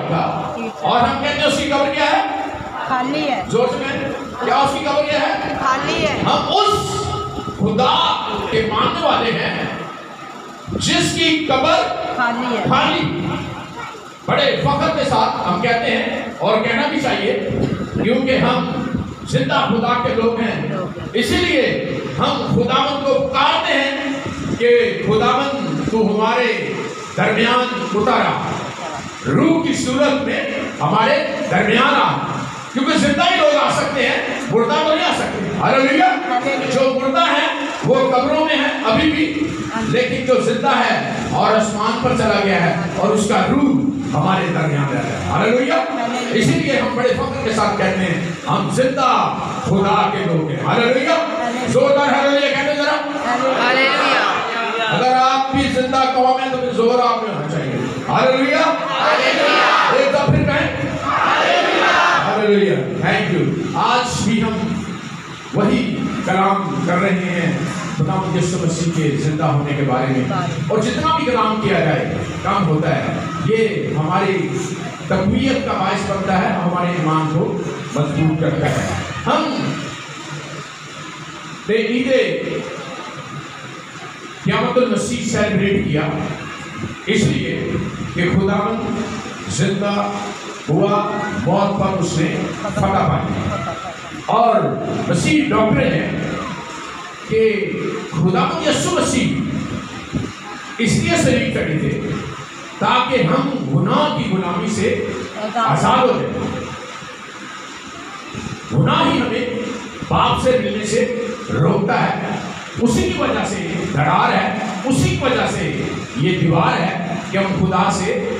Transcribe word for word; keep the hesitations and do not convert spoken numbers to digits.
رکھا اور ہم کہتے ہیں اس کی قبر کیا ہے؟ خالی ہے. زور سے میں کیا اس کی قبر کیا ہے؟ خالی ہے. ہم اس خدا کے ماننے والے ہیں جس کی قبر خالی ہے. خالی. بڑے فخر کے ساتھ ہم کہتے ہیں اور کہنا بھی چاہیے کیونکہ ہم زندہ خدا کے لوگ ہیں، اسی لیے ہم خداوند کو پکارتے ہیں کہ خداوند تو ہمارے درمیان اترا، روح کی صورت میں ہمارے درمیان آ، کیونکہ زندہ ہی لوگ آ سکتے ہیں، مردہ تو نہیں آ سکتے. ہاللیلویہ. جو مردہ ہے وہ قبروں میں ہے ابھی بھی، لیکن جو زندہ ہے اور آسمان پر چلا گیا ہے اور اس کا روح ہمارے درمیان رہتا ہے. ہاللیلویہ. اسی لیے ہم بڑے فخر کے ساتھ کہتے ہیں ہم زندہ خدا کے لوگ ہیں. ہاللیلویہ. زوردار ہاللیلویہ کہتے ہیں ذرا. ہاللیلویہ. اگر آپ بھی زندہ قوم ہیں تو پھر زور آپ میں ہونا چاہیے. ہاللیلویہ. ہاللیلویہ. ایک دفعہ پھر کہیں ہاللیلویہ. Thank you. آج بھی ہم وہی کلام کر رہے ہیں خداوند یسوع مسیح کے زندہ ہونے کے بارے میں، اور جتنا بھی کلام کیا جائے کم ہوتا ہے. یہ ہماری تقویت کا باعث بنتا ہے، ہمارے ایمان کو مضبوط کرتا ہے. ہم نے عید قیامت المسیح سیلیبریٹ کیا اس لیے کہ خداوند زندہ ہوا، موت پر اس نے فتح پائی، اور مسیح ڈاکٹر ہیں کہ خداوند یسوع مسیح اس لیے صلیب چڑھے تھے تاکہ ہم گناہ کی غلامی سے آزاد ہو جائیں. گناہ ہی ہمیں باپ سے ملنے سے روکتا ہے، اسی کی وجہ سے دھڑار ہے، اسی کی وجہ سے یہ دیوار ہے کہ ہم خدا سے